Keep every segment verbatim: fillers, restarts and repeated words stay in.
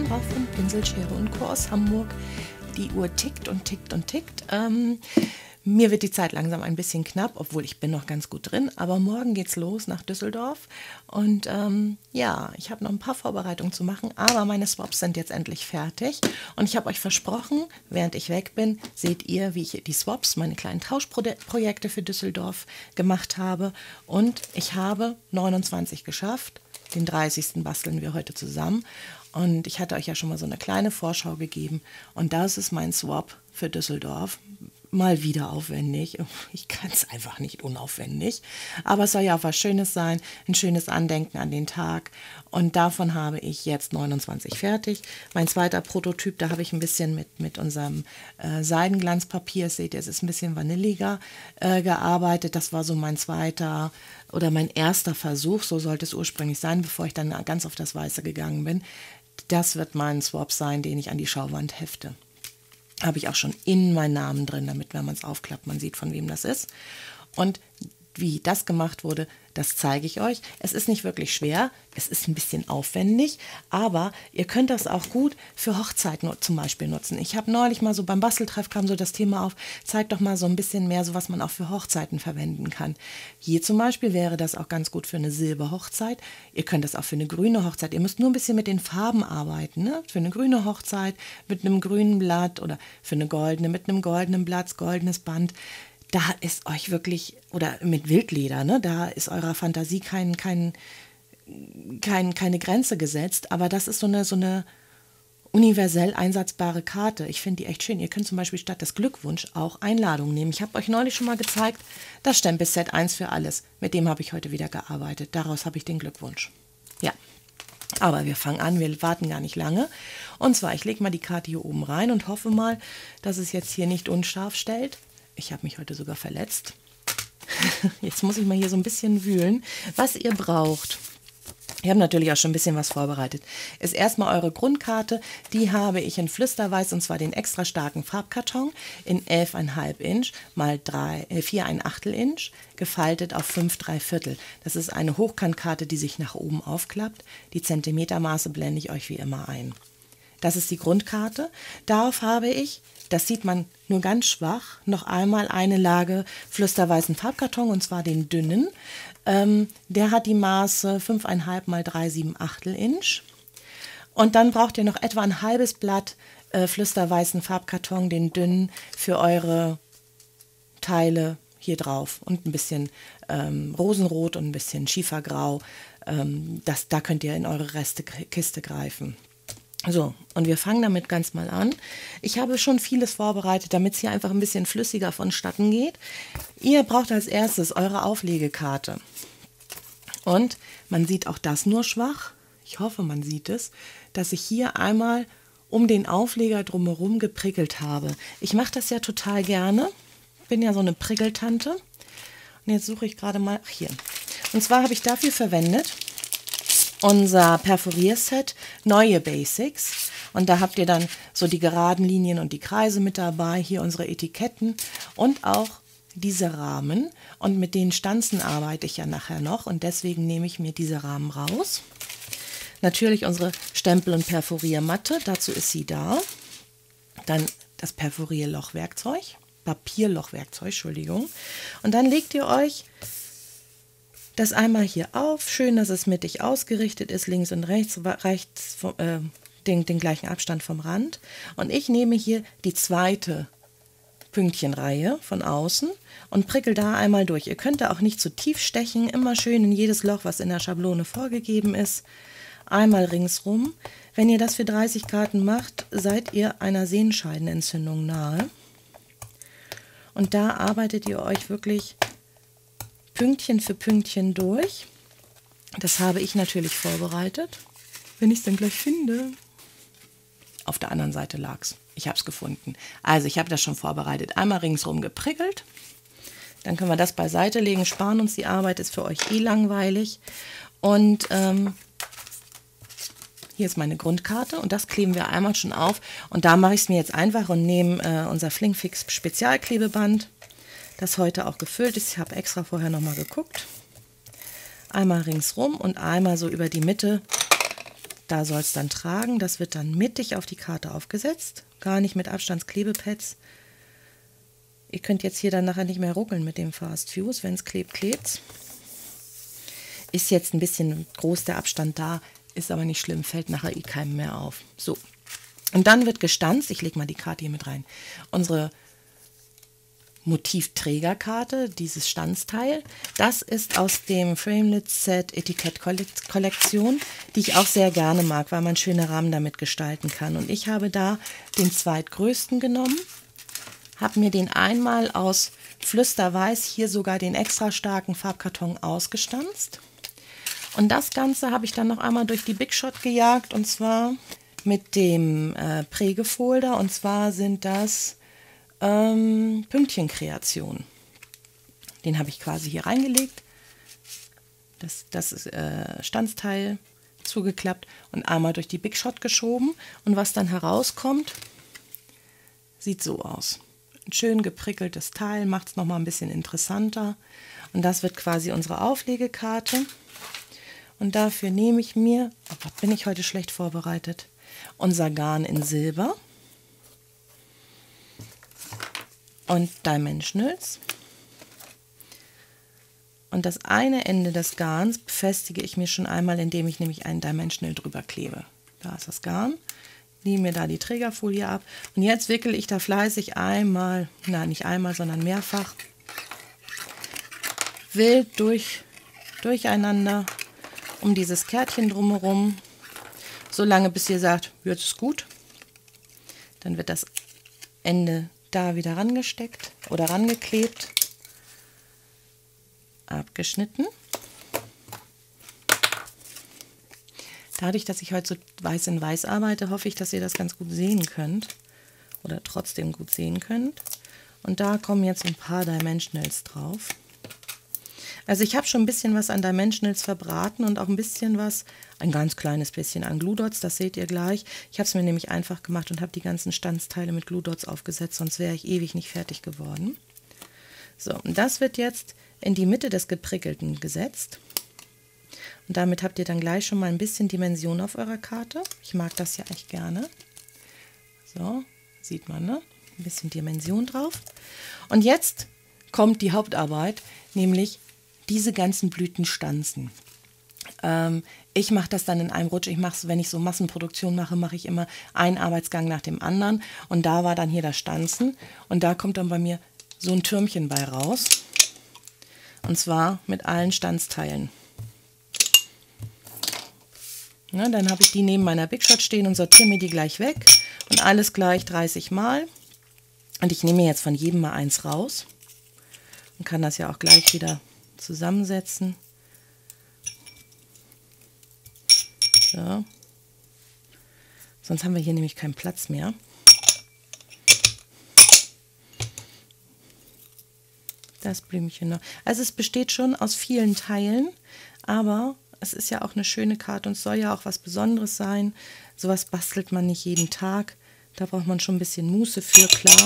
Laura von Pinselschere und Co. aus Hamburg. Die Uhr tickt und tickt und tickt. Ähm, mir wird die Zeit langsam ein bisschen knapp, obwohl ich bin noch ganz gut drin. Aber morgen geht's los nach Düsseldorf. Und ähm, ja, ich habe noch ein paar Vorbereitungen zu machen, aber meine Swaps sind jetzt endlich fertig. Und ich habe euch versprochen, während ich weg bin, seht ihr, wie ich die Swaps, meine kleinen Tauschprojekte für Düsseldorf gemacht habe. Und ich habe neunundzwanzig geschafft. Den dreißigsten basteln wir heute zusammen. Und ich hatte euch ja schon mal so eine kleine Vorschau gegeben. Und das ist mein Swap für Düsseldorf. Mal wieder aufwendig. Ich kann es einfach nicht unaufwendig. Aber es soll ja auch was Schönes sein. Ein schönes Andenken an den Tag. Und davon habe ich jetzt neunundzwanzig fertig. Mein zweiter Prototyp, da habe ich ein bisschen mit, mit unserem äh, Seidenglanzpapier, seht ihr, es ist ein bisschen vanilliger äh, gearbeitet. Das war so mein zweiter oder mein erster Versuch. So sollte es ursprünglich sein, bevor ich dann ganz auf das Weiße gegangen bin. Das wird mein Swap sein, den ich an die Schauwand hefte. Habe ich auch schon in meinen Namen drin, damit, wenn man es aufklappt, man sieht, von wem das ist. Und wie das gemacht wurde, das zeige ich euch. Es ist nicht wirklich schwer, es ist ein bisschen aufwendig, aber ihr könnt das auch gut für Hochzeiten zum Beispiel nutzen. Ich habe neulich mal so beim Basteltreff kam so das Thema auf, zeigt doch mal so ein bisschen mehr, so was man auch für Hochzeiten verwenden kann. Hier zum Beispiel wäre das auch ganz gut für eine Silberhochzeit. Ihr könnt das auch für eine grüne Hochzeit. Ihr müsst nur ein bisschen mit den Farben arbeiten. Ne? Für eine grüne Hochzeit mit einem grünen Blatt oder für eine goldene mit einem goldenen Blatt, goldenes Band. Da ist euch wirklich, oder mit Wildleder, ne, da ist eurer Fantasie kein, kein, kein, keine Grenze gesetzt, aber das ist so eine, so eine universell einsatzbare Karte. Ich finde die echt schön. Ihr könnt zum Beispiel statt des Glückwunsch auch Einladungen nehmen. Ich habe euch neulich schon mal gezeigt, das Stempelset eins für alles. Mit dem habe ich heute wieder gearbeitet. Daraus habe ich den Glückwunsch. Ja. Aber wir fangen an, wir warten gar nicht lange. Und zwar, ich lege mal die Karte hier oben rein und hoffe mal, dass es jetzt hier nicht unscharf stellt. Ich habe mich heute sogar verletzt. Jetzt muss ich mal hier so ein bisschen wühlen, was ihr braucht. Ich habe natürlich auch schon ein bisschen was vorbereitet. Ist erstmal eure Grundkarte. Die habe ich in Flüsterweiß, und zwar den extra starken Farbkarton in elf Komma fünf Inch mal vier Komma acht Inch, gefaltet auf fünf drei Viertel. Das ist eine Hochkantkarte, die sich nach oben aufklappt. Die Zentimetermaße blende ich euch wie immer ein. Das ist die Grundkarte. Darauf habe ich, das sieht man nur ganz schwach, noch einmal eine Lage flüsterweißen Farbkarton, und zwar den dünnen. Ähm, der hat die Maße fünf Komma fünf mal drei Komma sieben Achtel Inch. Und dann braucht ihr noch etwa ein halbes Blatt äh, flüsterweißen Farbkarton, den dünnen, für eure Teile hier drauf. Und ein bisschen ähm, Rosenrot und ein bisschen Schiefergrau. Ähm, das, da könnt ihr in eure Restekiste greifen. So, und wir fangen damit ganz mal an. Ich habe schon vieles vorbereitet, damit es hier einfach ein bisschen flüssiger vonstatten geht. Ihr braucht als erstes eure Auflegekarte. Und man sieht auch das nur schwach. Ich hoffe, man sieht es, dass ich hier einmal um den Aufleger drumherum geprickelt habe. Ich mache das ja total gerne. Bin ja so eine Prickeltante. Und jetzt suche ich gerade mal, ach hier. Und zwar habe ich dafür verwendet unser Perforierset Neue Basics. Und da habt ihr dann so die geraden Linien und die Kreise mit dabei. Hier unsere Etiketten und auch diese Rahmen. Und mit den Stanzen arbeite ich ja nachher noch. Und deswegen nehme ich mir diese Rahmen raus. Natürlich unsere Stempel- und Perforiermatte. Dazu ist sie da. Dann das Perforierlochwerkzeug. Papierlochwerkzeug, Entschuldigung. Und dann legt ihr euch das einmal hier auf, schön, dass es mittig ausgerichtet ist, links und rechts, rechts äh, den, den gleichen Abstand vom Rand. Und ich nehme hier die zweite Pünktchenreihe von außen und prickel da einmal durch. Ihr könnt da auch nicht zu tief stechen, immer schön in jedes Loch, was in der Schablone vorgegeben ist, einmal ringsrum. Wenn ihr das für dreißig Karten macht, seid ihr einer Sehenscheidenentzündung nahe. Und da arbeitet ihr euch wirklich Pünktchen für Pünktchen durch. Das habe ich natürlich vorbereitet. Wenn ich es dann gleich finde. Auf der anderen Seite lag es. Ich habe es gefunden. Also ich habe das schon vorbereitet. Einmal ringsrum geprickelt. Dann können wir das beiseite legen. Sparen uns die Arbeit, ist für euch eh langweilig. Und ähm, hier ist meine Grundkarte und das kleben wir einmal schon auf. Und da mache ich es mir jetzt einfach und nehme äh, unser Flinkfix Spezialklebeband, das heute auch gefüllt ist. Ich habe extra vorher nochmal geguckt. Einmal ringsrum und einmal so über die Mitte da soll es dann tragen. Das wird dann mittig auf die Karte aufgesetzt, gar nicht mit Abstandsklebepads. Ihr könnt jetzt hier dann nachher nicht mehr ruckeln mit dem Fast Fuse, wenn es klebt, klebt. Ist jetzt ein bisschen groß der Abstand da, ist aber nicht schlimm, fällt nachher eh keinem mehr auf. So, und dann wird gestanzt, ich lege mal die Karte hier mit rein, unsere Motivträgerkarte, dieses Stanzteil, das ist aus dem Framelits Set Etikett-Kollektion, die ich auch sehr gerne mag, weil man schöne Rahmen damit gestalten kann. Und ich habe da den zweitgrößten genommen, habe mir den einmal aus Flüsterweiß, hier sogar den extra starken Farbkarton ausgestanzt. Und das Ganze habe ich dann noch einmal durch die Big Shot gejagt, und zwar mit dem äh, Prägefolder, und zwar sind das ähm, Pünktchenkreationen. Den habe ich quasi hier reingelegt, das, das ist äh, Stanzteil zugeklappt und einmal durch die Big Shot geschoben, und was dann herauskommt, sieht so aus. Ein schön geprickeltes Teil, macht es nochmal ein bisschen interessanter, und das wird quasi unsere Auflegekarte. Und dafür nehme ich mir, oh Gott, bin ich heute schlecht vorbereitet, unser Garn in Silber und Dimensionals. Und das eine Ende des Garns befestige ich mir schon einmal, indem ich nämlich einen Dimensional drüber klebe. Da ist das Garn, nehme mir da die Trägerfolie ab, und jetzt wickele ich da fleißig einmal, nein, nicht einmal, sondern mehrfach, wild durch, durcheinander um dieses Kärtchen drumherum, so lange bis ihr sagt, jetzt ist gut. Dann wird das Ende da wieder rangesteckt oder rangeklebt, abgeschnitten. Dadurch, dass ich heute so weiß in weiß arbeite, hoffe ich, dass ihr das ganz gut sehen könnt oder trotzdem gut sehen könnt. Und da kommen jetzt ein paar Dimensionals drauf. Also ich habe schon ein bisschen was an Dimensionals verbraten und auch ein bisschen was, ein ganz kleines bisschen an Glue Dots, das seht ihr gleich. Ich habe es mir nämlich einfach gemacht und habe die ganzen Stanzteile mit Glue Dots aufgesetzt, sonst wäre ich ewig nicht fertig geworden. So, und das wird jetzt in die Mitte des Geprickelten gesetzt. Und damit habt ihr dann gleich schon mal ein bisschen Dimension auf eurer Karte. Ich mag das ja echt gerne. So, sieht man, ne? Ein bisschen Dimension drauf. Und jetzt kommt die Hauptarbeit, nämlich diese ganzen Blüten stanzen. Ähm, ich mache das dann in einem Rutsch. Ich mache es, wenn ich so Massenproduktion mache, mache ich immer einen Arbeitsgang nach dem anderen. Und da war dann hier das Stanzen. Und da kommt dann bei mir so ein Türmchen bei raus. Und zwar mit allen Stanzteilen. Na, dann habe ich die neben meiner Big Shot stehen und sortiere mir die gleich weg. Und alles gleich dreißig Mal. Und ich nehme mir jetzt von jedem mal eins raus. Und kann das ja auch gleich wieder zusammensetzen. So. Sonst haben wir hier nämlich keinen Platz mehr. Das Blümchen noch. Also es besteht schon aus vielen Teilen, aber es ist ja auch eine schöne Karte und es soll ja auch was Besonderes sein. Sowas bastelt man nicht jeden Tag. Da braucht man schon ein bisschen Muße für, klar.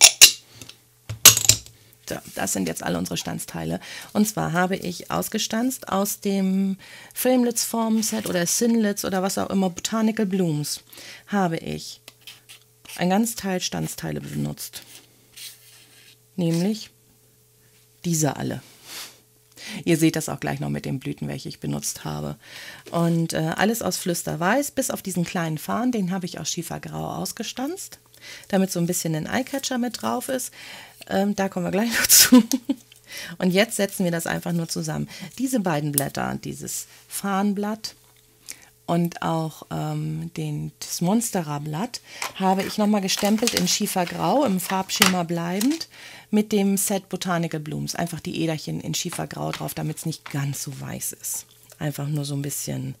So, das sind jetzt alle unsere Stanzteile. Und zwar habe ich ausgestanzt aus dem Framelits Form Set oder Sinlets oder was auch immer, Botanical Blooms, habe ich ein ganz Teil Stanzteile benutzt. Nämlich diese alle. Ihr seht das auch gleich noch mit den Blüten, welche ich benutzt habe. Und äh, alles aus Flüsterweiß, bis auf diesen kleinen Farn, den habe ich aus Schiefergrau ausgestanzt, damit so ein bisschen ein Eyecatcher mit drauf ist. Ähm, da kommen wir gleich noch zu. Und jetzt setzen wir das einfach nur zusammen. Diese beiden Blätter, dieses Farnblatt und auch ähm, den, das Monstera-Blatt, habe ich nochmal gestempelt in Schiefergrau, im Farbschema bleibend, mit dem Set Botanical Blooms. Einfach die Äderchen in Schiefergrau drauf, damit es nicht ganz so weiß ist. Einfach nur so ein bisschen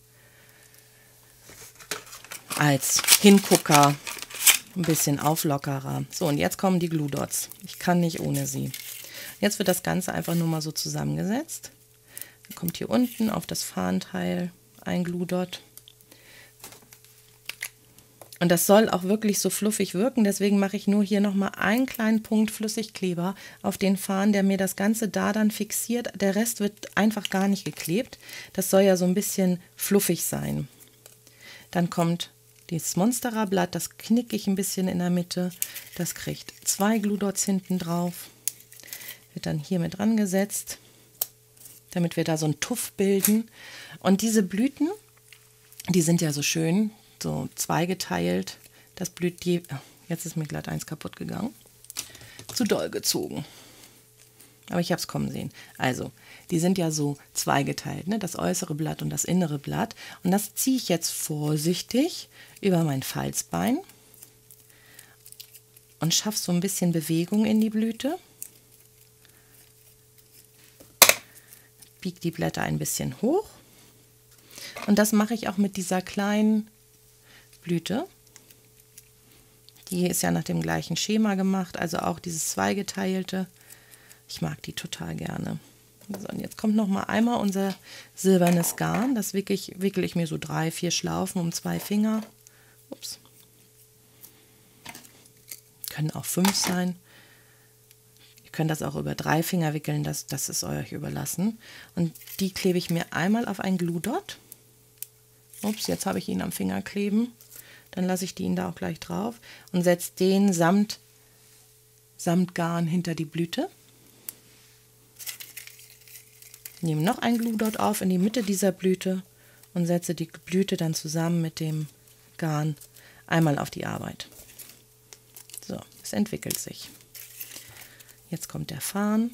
als Hingucker, ein bisschen auflockerer. So, und jetzt kommen die Glue Dots. Ich kann nicht ohne sie. Jetzt wird das Ganze einfach nur mal so zusammengesetzt. Dann kommt hier unten auf das Fahnenteil ein Glue Dot. Und das soll auch wirklich so fluffig wirken, deswegen mache ich nur hier nochmal einen kleinen Punkt Flüssigkleber auf den Faden, der mir das Ganze da dann fixiert. Der Rest wird einfach gar nicht geklebt. Das soll ja so ein bisschen fluffig sein. Dann kommt dieses Monstera-Blatt, das knicke ich ein bisschen in der Mitte. Das kriegt zwei Glue Dots hinten drauf. Wird dann hier mit dran gesetzt, damit wir da so einen Tuff bilden. Und diese Blüten, die sind ja so schön, so zweigeteilt. Das blüht je... Oh, jetzt ist mir glatt eins kaputt gegangen. Zu doll gezogen. Aber ich habe es kommen sehen. Also, die sind ja so zweigeteilt, ne? Das äußere Blatt und das innere Blatt. Und das ziehe ich jetzt vorsichtig über mein Falzbein und schaffe so ein bisschen Bewegung in die Blüte. Biege die Blätter ein bisschen hoch. Und das mache ich auch mit dieser kleinen Blüte. Die ist ja nach dem gleichen Schema gemacht, also auch dieses zweigeteilte. Ich mag die total gerne. So, und jetzt kommt noch mal einmal unser silbernes Garn. Das wickel ich, wickel ich mir so drei, vier Schlaufen um zwei Finger. Ups. Können auch fünf sein. Ihr könnt das auch über drei Finger wickeln, das, das ist euch überlassen. Und die klebe ich mir einmal auf ein Glue Dot. Ups, jetzt habe ich ihn am Finger kleben. Dann lasse ich den da auch gleich drauf und setze den samt, samt Garn hinter die Blüte. Nehme noch ein Glue Dot auf in die Mitte dieser Blüte und setze die Blüte dann zusammen mit dem Garn einmal auf die Arbeit. So, es entwickelt sich. Jetzt kommt der Farn.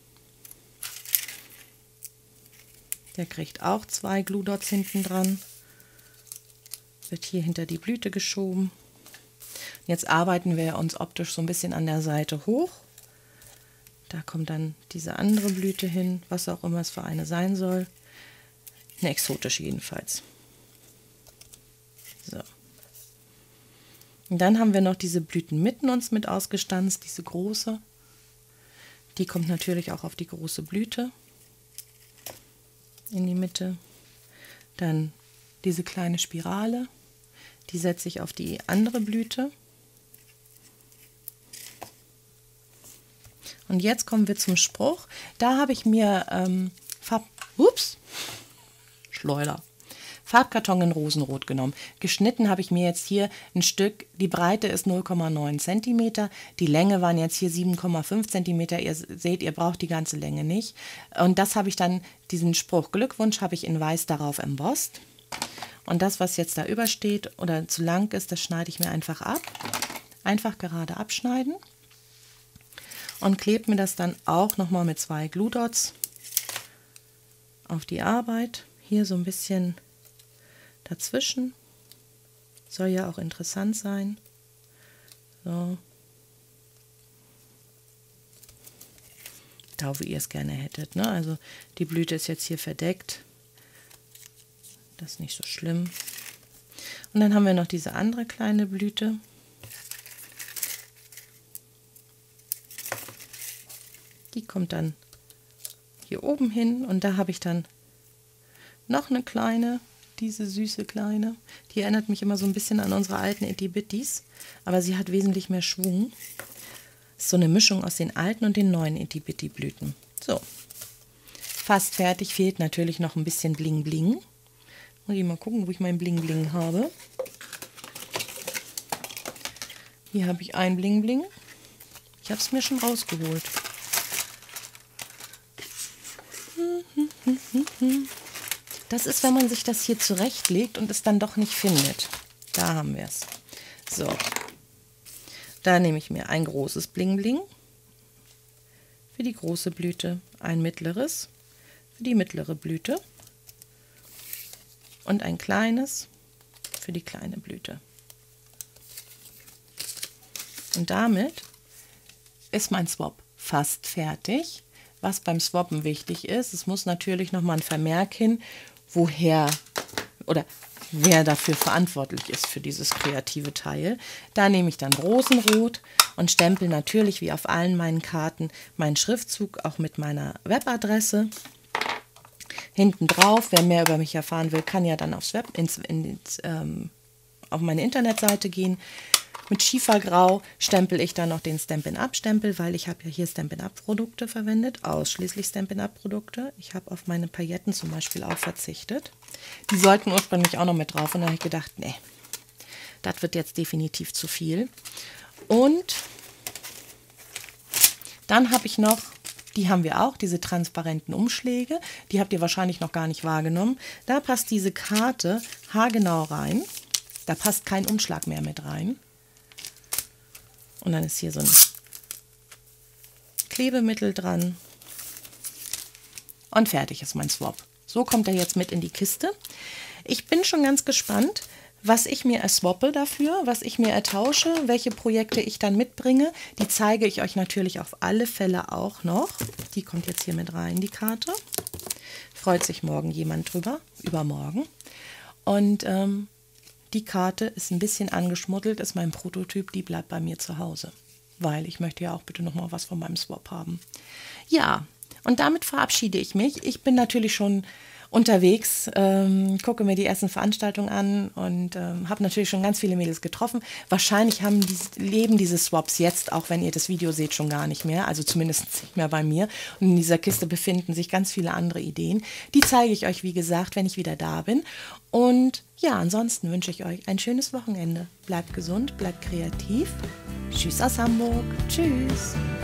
Der kriegt auch zwei Glue Dots hinten dran. Wird hier hinter die Blüte geschoben. Jetzt arbeiten wir uns optisch so ein bisschen an der Seite hoch. Da kommt dann diese andere Blüte hin, was auch immer es für eine sein soll. Eine exotische jedenfalls. So. Und dann haben wir noch diese Blüten mitten uns mit ausgestanzt, diese große. Die kommt natürlich auch auf die große Blüte in die Mitte. Dann diese kleine Spirale, die setze ich auf die andere Blüte. Und jetzt kommen wir zum Spruch. Da habe ich mir ähm, Farb... Ups! Schleuder. Farbkarton in Rosenrot genommen. Geschnitten habe ich mir jetzt hier ein Stück, die Breite ist null Komma neun Zentimeter, die Länge waren jetzt hier sieben Komma fünf Zentimeter. Ihr seht, ihr braucht die ganze Länge nicht. Und das habe ich dann, diesen Spruch Glückwunsch, habe ich in Weiß darauf embossed. Und das, was jetzt da übersteht oder zu lang ist, das schneide ich mir einfach ab. Einfach gerade abschneiden. Und klebe mir das dann auch nochmal mit zwei Glue Dots auf die Arbeit. Hier so ein bisschen dazwischen. Soll ja auch interessant sein. So. Da, wo ihr es gerne hättet, ne? Also die Blüte ist jetzt hier verdeckt. Das ist nicht so schlimm. Und dann haben wir noch diese andere kleine Blüte. Die kommt dann hier oben hin und da habe ich dann noch eine kleine, diese süße kleine. Die erinnert mich immer so ein bisschen an unsere alten Itty-Bitties, aber sie hat wesentlich mehr Schwung. Ist so eine Mischung aus den alten und den neuen Itty-Bitty-Blüten. So, fast fertig, fehlt natürlich noch ein bisschen Bling Bling. Muss ich mal gucken, wo ich mein Bling Bling habe. Hier habe ich ein Bling Bling. Ich habe es mir schon rausgeholt. Das ist, wenn man sich das hier zurechtlegt und es dann doch nicht findet. Da haben wir es. So, da nehme ich mir ein großes Bling Bling für die große Blüte, ein mittleres für die mittlere Blüte und ein kleines für die kleine Blüte. Und damit ist mein Swap fast fertig. Was beim Swappen wichtig ist, es muss natürlich noch mal ein Vermerk hin, woher oder wer dafür verantwortlich ist für dieses kreative Teil. Da nehme ich dann Rosenrot und stempel natürlich wie auf allen meinen Karten meinen Schriftzug auch mit meiner Webadresse. Hinten drauf, wer mehr über mich erfahren will, kann ja dann aufs Web, ins, ins, ähm, auf meine Internetseite gehen. Mit Schiefergrau stempel ich dann noch den Stampin' Up Stempel, weil ich habe ja hier Stampin' Up Produkte verwendet, ausschließlich Stampin' Up Produkte. Ich habe auf meine Pailletten zum Beispiel auch verzichtet. Die sollten ursprünglich auch noch mit drauf und dann habe ich gedacht, nee, das wird jetzt definitiv zu viel. Und dann habe ich noch, die haben wir auch, diese transparenten Umschläge. Die habt ihr wahrscheinlich noch gar nicht wahrgenommen. Da passt diese Karte haargenau rein. Da passt kein Umschlag mehr mit rein. Und dann ist hier so ein Klebemittel dran. Und fertig ist mein Swap. So kommt er jetzt mit in die Kiste. Ich bin schon ganz gespannt, was ich mir erswappe dafür, was ich mir ertausche, welche Projekte ich dann mitbringe. Die zeige ich euch natürlich auf alle Fälle auch noch. Die kommt jetzt hier mit rein, die Karte. Freut sich morgen jemand drüber, übermorgen. Und ähm, die Karte ist ein bisschen angeschmuddelt, ist mein Prototyp, die bleibt bei mir zu Hause. Weil ich möchte ja auch bitte noch mal was von meinem Swap haben. Ja, und damit verabschiede ich mich. Ich bin natürlich schon unterwegs, ähm, gucke mir die ersten Veranstaltungen an und ähm, habe natürlich schon ganz viele Mädels getroffen. Wahrscheinlich haben die, leben diese Swaps jetzt, auch wenn ihr das Video seht, schon gar nicht mehr, also zumindest nicht mehr bei mir. Und in dieser Kiste befinden sich ganz viele andere Ideen. Die zeige ich euch, wie gesagt, wenn ich wieder da bin. Und ja, ansonsten wünsche ich euch ein schönes Wochenende. Bleibt gesund, bleibt kreativ. Tschüss aus Hamburg. Tschüss.